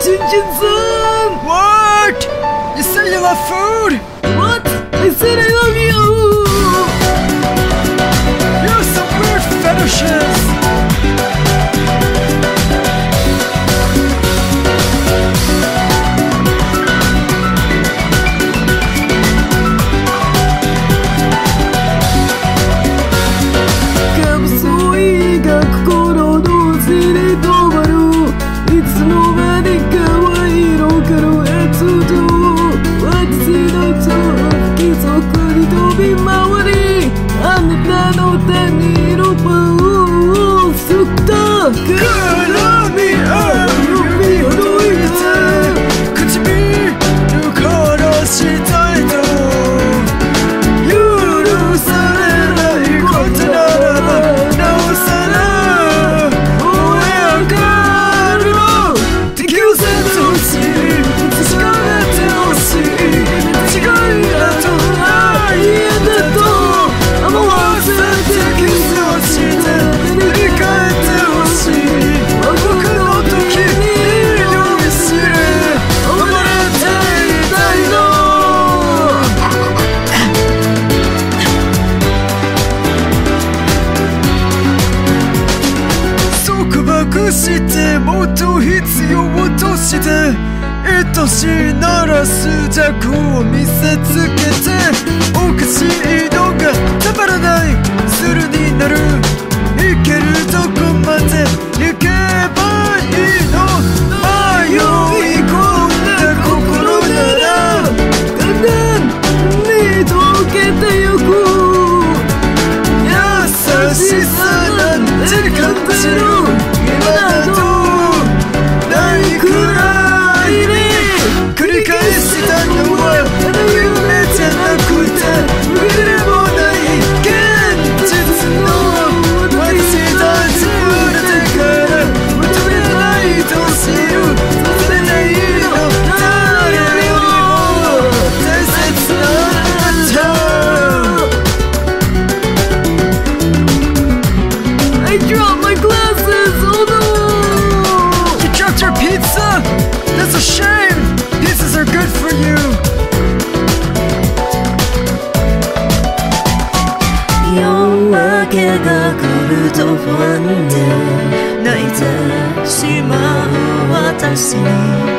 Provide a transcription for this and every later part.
ochinchin-san! What? You said you love food? What? I said I love you! You have some weird fetishes!もっと必要として愛しいなら数弱を見せつけておかしいのがたまらないするになるいけるとこまで行けばいいの迷い込んだ心ならだんだんに溶けてゆく優しさなんて感じる今だとないくらいに繰り返したのは夢じゃなくて夢でもない現実の私たち生まれてから求めないと知るそれでいいの誰よりも大切なあなた I dropped my glasses! Oh no! You dropped your pizza? That's a shame! Pizzas are good for you! 夜明けが来ると不安で泣いてしまう私に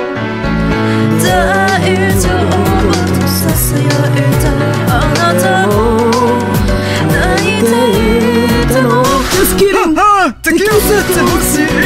大丈夫とささやいたあなたも泣いていたの Just kidding! 抱き寄せてほしい